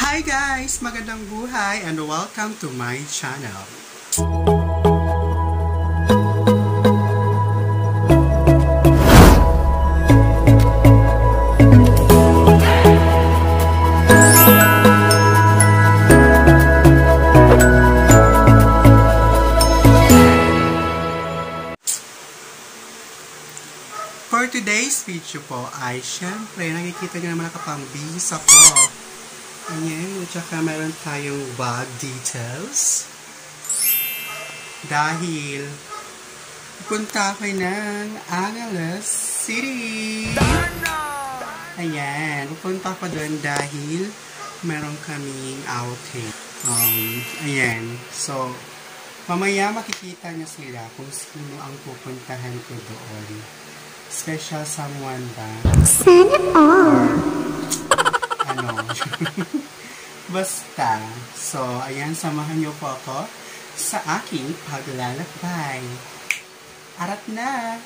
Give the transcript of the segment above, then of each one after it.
Hi guys! Magandang buhay and welcome to my channel. For today's video po ay syempre nakikita nyo naman nakapambihis ako. Ayan, at saka meron tayong bag details. Dahil pupunta ako ng Angeles City. Ayan, pupunta ako doon dahil meron kaming outing. Ayan, so mamaya makikita niyo sila kung sino ang pupuntahan ko doon. Special someone ba? Sana all. Ano? Basta. So, ayan, samahan niyo po ako sa aking paglalakbay. Arat na!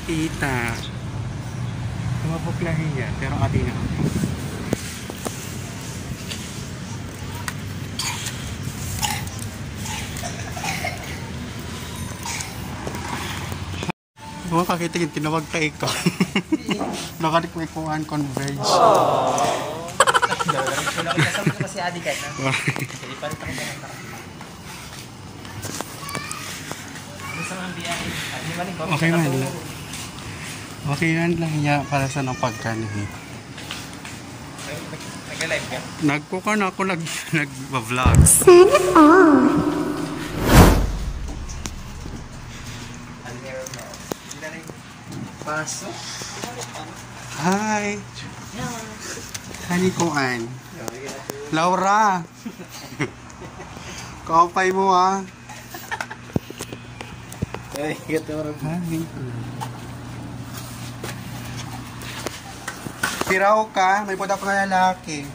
makita. Mabuklahin niya, pero ati na. Mga kakitingin, tinawag ka ikaw. Nakalikwekohan, converge. Kasama ko si Adi kahit na. Sige, palit ako na lang. Gusto ng biyahe. Okay man lang. Okay man lang niya para sa nang pagkanihi. Nag-live ka? Nagkukan ako, nag-vlog. Sana all. Paso? Hi! Hani Kuan. Laura! Kaupay mo ah. Ay, gato rin. Hi. Piraw ka, may puta pa nga lalaki.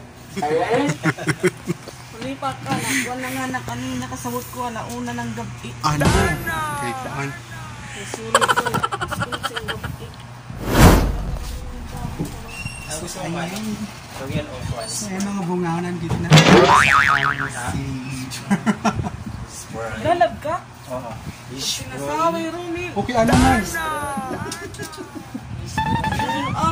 Lipat ka na. Wala nga na kanina kasabot ko. Una ng gabi. Ano? Okay, Kuan. Sulit ko. Sulit sa gabi. Gusto mo ba? Royal o Juan? Ayan mga bungaw nandito na. Galab ka? Oo. Sinasabi, Rumi. Okay, ano man? Ang.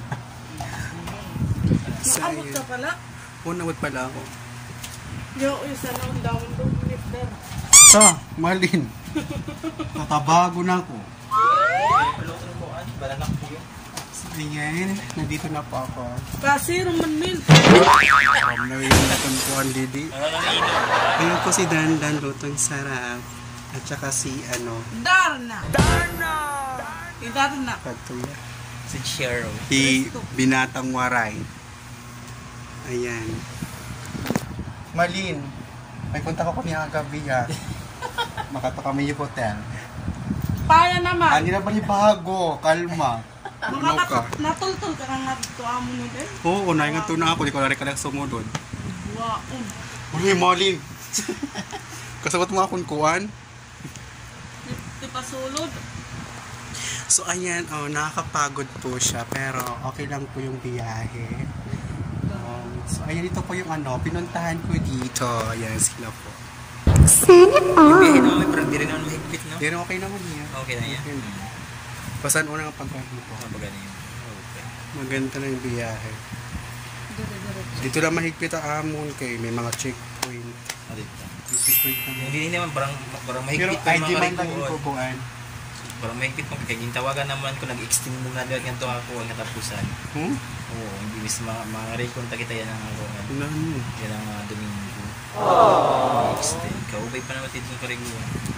Sa Naabot ka pala? Unawad pala ako. Yo, isa na ang dawon doon. Lifter. Malin. Tatabago na ako. Paluto ng buwan. Balanak po yun. Ayan, nandito na po ako. Kasi Roman Mil. Nawin na itong kuhan, Didi. Ayun po si Dandan, lutong sarap. At saka si, Darna. Darna. Patuya. Si Cheryl. Si Binatang Waray. Ayan. Malin, may punta ko kami ang gabi ha. Makato kami yung hotel. Paya naman. Hindi na ba ni bago? Kalma. Ano ka? Natultol ka nga dito amo nun eh. Oo, naingat to na ako. Di ko na rin sumunod. Waon. Uy, Malin. Kasabot mo akong kuwan. Di pa sulod. So, ayan, nakakapagod po siya. Pero, okay lang po yung biyahe. So, ayan, ito po yung pinuntahan ko dito. Ayan, sila po. Sana Biyahe all. naman, pero di rin naman mahigpit, no? Pero okay naman yan. Okay na yan. Basan una ang pagkahin ko. Kumbaga na yun. Okay. Maganda na yung biyahe. Dito lang mahigpit ang amon kay may mga checkpoint. Dito. May checkpoint naman. Hindi naman, parang Pero mahigpit pa ID yung man mga lang yung rikuan. kukuhan. Parang mahigpit mo. Kaya gintawagan naman ko, nag-extend mo na doon ganito ako ang katapusan. Oo, hindi bis mga rekonta kita yan ang ako. Ano? Yan ang Domingo. Extend. Kaubay pa naman dito ka rin mo.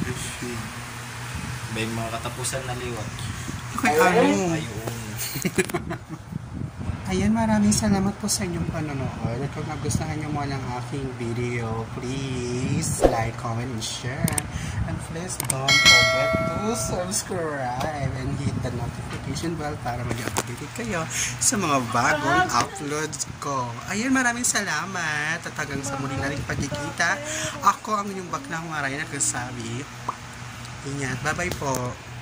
May mga katapusan na liwat. Okay, ano? Ayun. Ayan, maraming salamat po sa inyong panonood. At kung nagustuhan nyo mo ng aking video, please like, comment, and share. And please don't forget to subscribe and hit the notification bell para mag-update kayo sa mga bagong uploads ko. Ayan, maraming salamat. At hanggang sa muli na rin pagkikita, ako ang inyong baklang maray na kasabi. Ingat. Bye-bye po.